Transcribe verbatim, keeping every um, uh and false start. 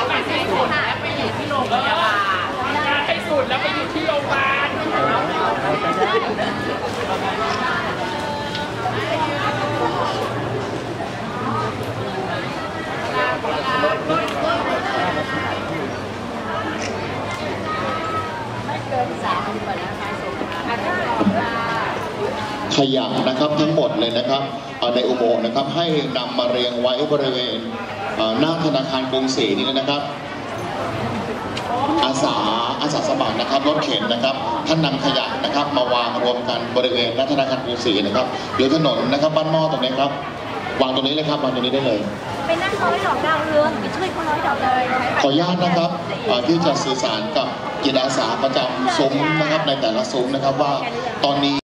ไปให้สุดแล้วไปอยู่ที่โรงพยาบาลงานให้สุดแล้วไปอยู่ที่โรงพยาบาลขยะนะครับทั้งหมดเลยนะครับในอุโมงค์นะครับให้นำมาเรียงไว้บริเวณหน้าธนาคารกรุงศรีนี่นะครับอาสาอาสาสมัครนะครับรถเข็นนะครับท่านนำขยะนะครับมาวางรวมกันบริเวณหน้าธนาคารกรุงศรีนะครับหรือถนนนะครับบ้านหม้อตรงนี้ครับวางตรงนี้เลยครับวางตรงนี้ได้เลยไปนั่งร้อยดอกดาวเรืองไปช่วยเขาร้อยดอกดาวเรืองขออนุญาตนะครับที่จะสื่อสารกับจิตอาสาประจำซุ้มนะครับในแต่ละซุ้มนะครับว่าตอนนี้